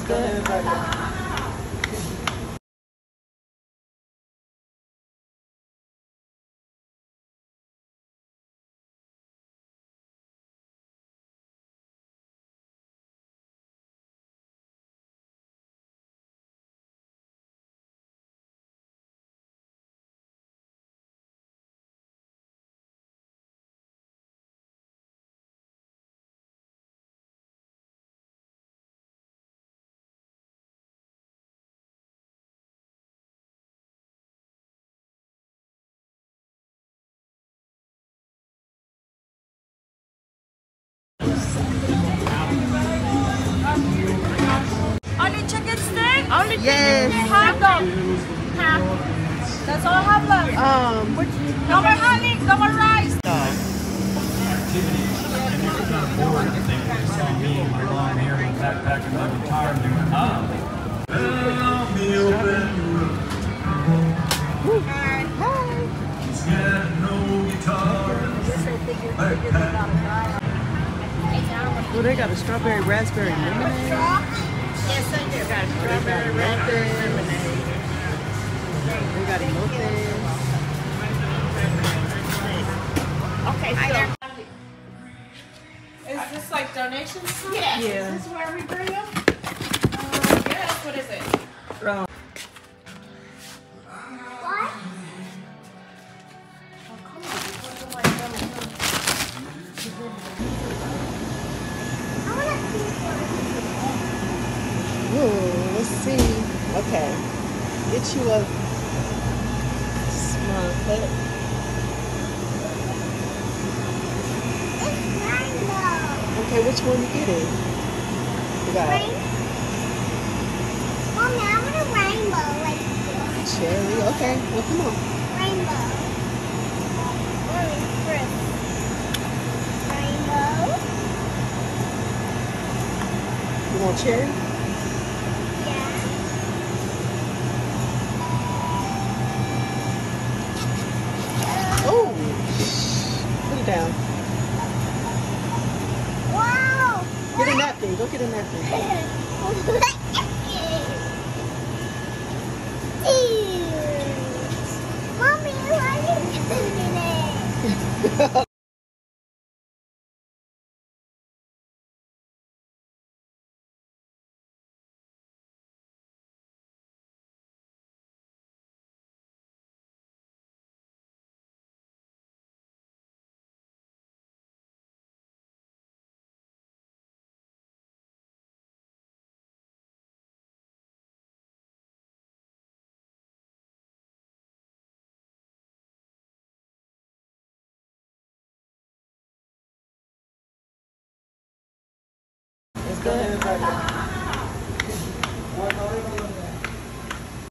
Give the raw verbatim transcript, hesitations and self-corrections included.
good. Only chicken stick? Only Yes. chicken stick. Hot dog. Half. That's all I have left. Um, No more honey, no more rice. Activities, and if you're kind of bored, they saw me and my long hair and backpack and my guitar and doing, ah. Well, be open. hi. Got no guitar. Oh, they got a strawberry raspberry lemonade. Yes, I do. Got strawberry raspberry lemonade. They got elotes. Okay, so. Is this like donations? Yeah. Yeah. Is this where we bring them? Uh, yes, what is it? Um, ooh, let's see. Okay. Get you a small cut. Okay, which one you getting? You got Mommy, I want a rainbow, like cherry. Okay, well, come on. rainbow. Orange fruit. Rainbow. You want cherry? Yeah. Oh, put it down. Wow. Get a napkin. Go get a napkin. Mommy, why are you doing it? It's good.